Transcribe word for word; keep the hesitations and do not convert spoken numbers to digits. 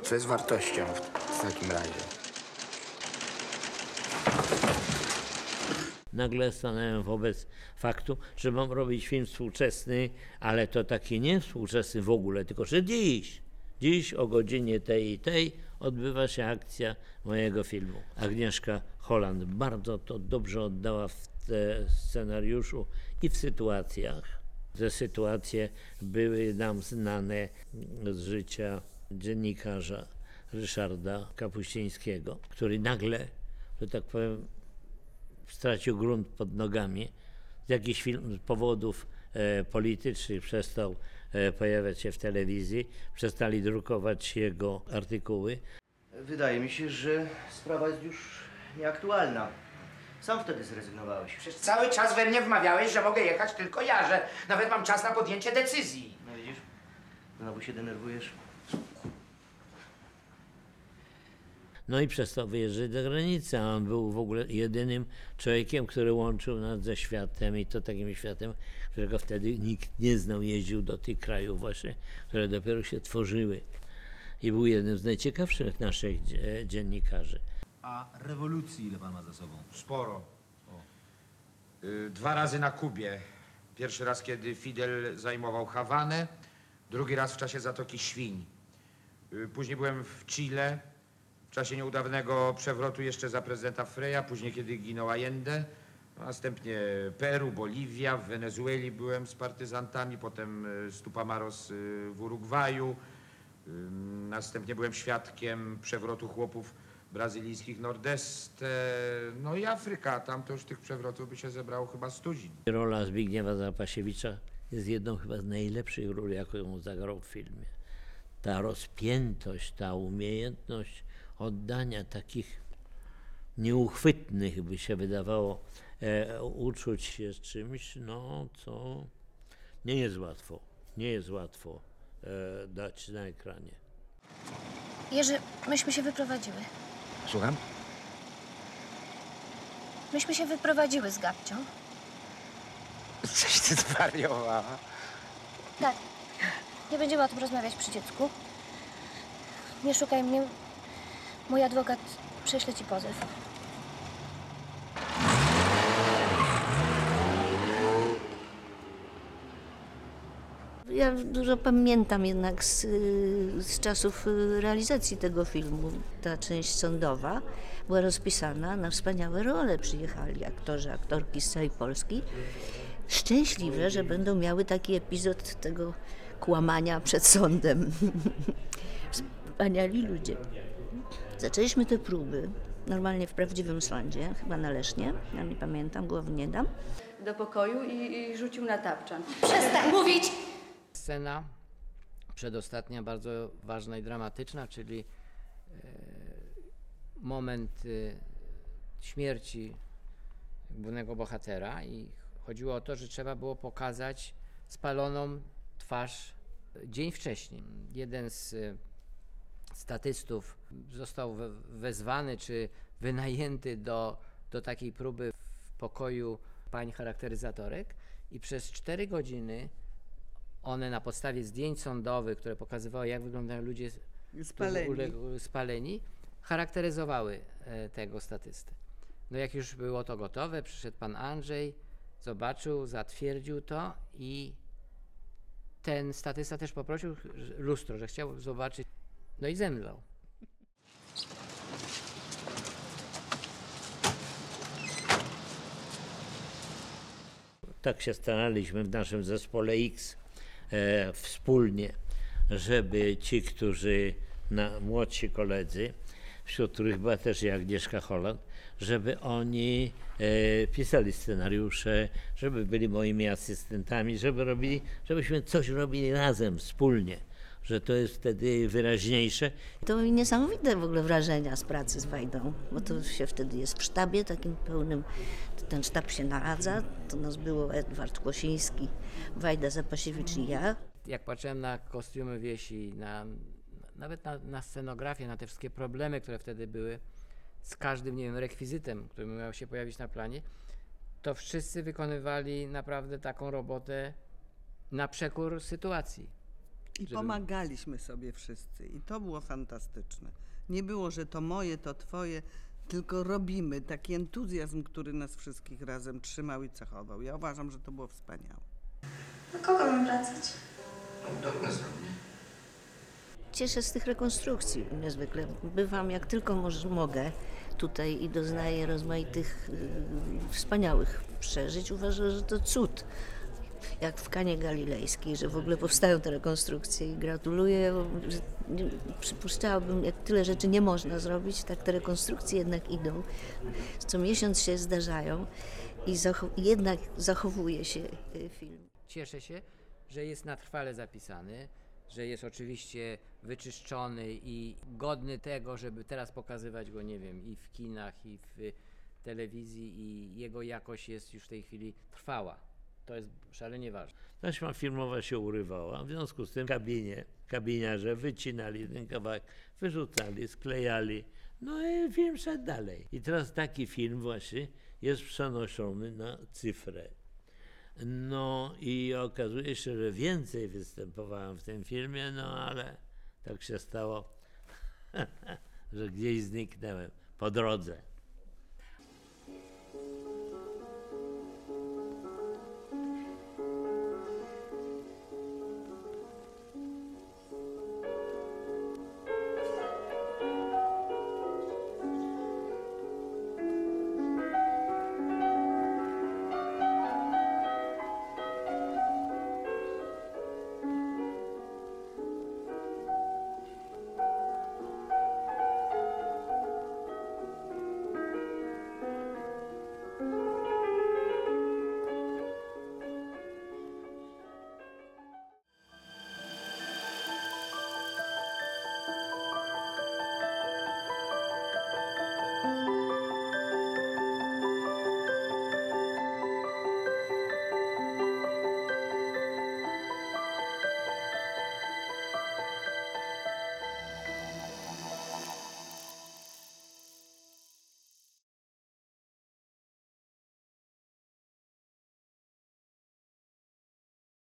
co jest wartością w, w takim razie? Nagle stanąłem wobec faktu, że mam robić film współczesny, ale to taki nie współczesny w ogóle, tylko że dziś, dziś o godzinie tej i tej odbywa się akcja mojego filmu. Agnieszka Holland bardzo to dobrze oddała w te scenariuszu i w sytuacjach. Te sytuacje były nam znane z życia dziennikarza Ryszarda Kapuścińskiego, który nagle, że tak powiem, stracił grunt pod nogami. Z jakichś film, powodów e, politycznych przestał e, pojawiać się w telewizji, przestali drukować jego artykuły. Wydaje mi się, że sprawa jest już nieaktualna. Sam wtedy zrezygnowałeś. Przez cały czas we mnie wmawiałeś, że mogę jechać tylko ja, że nawet mam czas na podjęcie decyzji. No widzisz? Znowu się denerwujesz. No i przestał wyjeżdżać za granicę, a on był w ogóle jedynym człowiekiem, który łączył nas ze światem i to takim światem, którego wtedy nikt nie znał. Jeździł do tych krajów właśnie, które dopiero się tworzyły. I był jednym z najciekawszych naszych dziennikarzy. A rewolucji ile pan ma za sobą? Sporo. Y, Dwa razy na Kubie. Pierwszy raz, kiedy Fidel zajmował Hawanę, drugi raz w czasie Zatoki Świń. Y, Później byłem w Chile, w czasie nieudawnego przewrotu jeszcze za prezydenta Freya, później kiedy ginął Allende, no, następnie Peru, Boliwia, w Wenezueli byłem z partyzantami, potem y, z Tupamaros y, w Urugwaju, y, następnie byłem świadkiem przewrotu chłopów brazylijskich Nordeste, no i Afryka, tam to już tych przewrotów by się zebrało chyba stuzin. Rola Zbigniewa Zapasiewicza jest jedną chyba z najlepszych ról, jaką zagrał w filmie. Ta rozpiętość, ta umiejętność oddania takich nieuchwytnych, by się wydawało, e, uczuć się z czymś, no co nie jest łatwo, nie jest łatwo e, dać na ekranie. Jerzy, myśmy się wyprowadziły. Słucham? Myśmy się wyprowadziły z Gabcią. Coś ty zwariowała. Tak. Nie będziemy o tym rozmawiać przy dziecku. Nie szukaj mnie. Mój adwokat prześle ci pozew. Ja dużo pamiętam jednak z, z czasów realizacji tego filmu. Ta część sądowa była rozpisana na wspaniałe role. Przyjechali aktorzy, aktorki z całej Polski. Szczęśliwe, że będą miały taki epizod tego kłamania przed sądem. Wspaniali ludzie. Zaczęliśmy te próby normalnie w prawdziwym sądzie, chyba na Lesznie, ja nie pamiętam, głowy nie dam. Do pokoju i, i rzucił na tapczan. Przestań mówić! Scena przedostatnia, bardzo ważna i dramatyczna, czyli e, moment e, śmierci głównego bohatera i chodziło o to, że trzeba było pokazać spaloną twarz dzień wcześniej. Jeden z e, statystów został we, wezwany czy wynajęty do, do takiej próby w pokoju pań charakteryzatorek i przez cztery godziny one na podstawie zdjęć sądowych, które pokazywały, jak wyglądają ludzie Spaleni. uległ- spaleni, charakteryzowały e, tego statystę. No jak już było to gotowe, przyszedł pan Andrzej, zobaczył, zatwierdził to i ten statysta też poprosił że- lustro, że chciał zobaczyć, no i zemdlał. Tak się staraliśmy w naszym zespole X e, wspólnie, żeby ci, którzy, na, młodsi koledzy, wśród których była też i Agnieszka Holland, żeby oni e, pisali scenariusze, żeby byli moimi asystentami, żeby robili, żebyśmy coś robili razem, wspólnie, że to jest wtedy wyraźniejsze. To były niesamowite w ogóle wrażenia z pracy z Wajdą, bo to się wtedy jest w sztabie takim pełnym, ten sztab się naradza, to nas było Edward Kłosiński, Wajda Zapasiewicz i ja. Jak patrzyłem na kostiumy Wiesi, na, nawet na, na scenografię, na te wszystkie problemy, które wtedy były z każdym, nie wiem, rekwizytem, który miał się pojawić na planie, to wszyscy wykonywali naprawdę taką robotę na przekór sytuacji. I żeby- pomagaliśmy sobie wszyscy i to było fantastyczne. Nie było, że to moje, to twoje, tylko robimy. Taki entuzjazm, który nas wszystkich razem trzymał i cechował. Ja uważam, że to było wspaniałe. Do kogo mam wracać? Cieszę z tych rekonstrukcji niezwykle. Bywam jak tylko moż, mogę tutaj i doznaję rozmaitych y, wspaniałych przeżyć. Uważam, że to cud. Jak w Kanie Galilejskiej, że w ogóle powstają te rekonstrukcje i gratuluję. Że nie, przypuszczałabym, jak tyle rzeczy nie można zrobić, tak te rekonstrukcje jednak idą. Co miesiąc się zdarzają i zachow- jednak zachowuje się y, film. Cieszę się, że jest na trwale zapisany, że jest oczywiście wyczyszczony i godny tego, żeby teraz pokazywać go, nie wiem, i w kinach, i w telewizji, i jego jakość jest już w tej chwili trwała. To jest szalenie ważne. Taśma filmowa się urywała, w związku z tym w kabinie, kabiniarze wycinali ten kawałek, wyrzucali, sklejali, no i film szedł dalej. I teraz taki film właśnie jest przenoszony na cyfrę. No i okazuje się, że więcej występowałem w tym filmie, no ale tak się stało, że gdzieś zniknąłem po drodze.